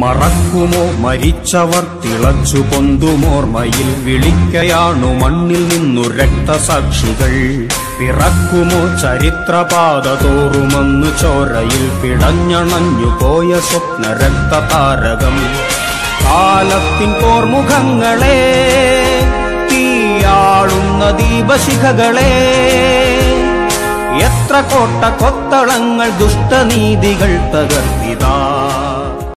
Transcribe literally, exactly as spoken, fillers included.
മറക്കുമോ മരിച്ചവർ തിളച്ചു പൊന്തുമോർമ്മയിൽ വിളിക്കയാണു മണ്ണിൽ നിന്നു രക്തസാക്ഷികൾ പിറക്കുമോ ചരിത്രപാത തോറുമെന്നു ചോരയിൽ പിടഞ്ഞണഞ്ഞു പോയ സ്വപ്ന രക്തതാരകം കാലത്തിൻ പോർമുഖങ്ങളെ തീയാളുന്ന ദീപശിഖകളെ എത്ര കോട്ട കൊത്തളങ്ങൾ ദുഷ്ടനീതികൾ തകർത്തിതാ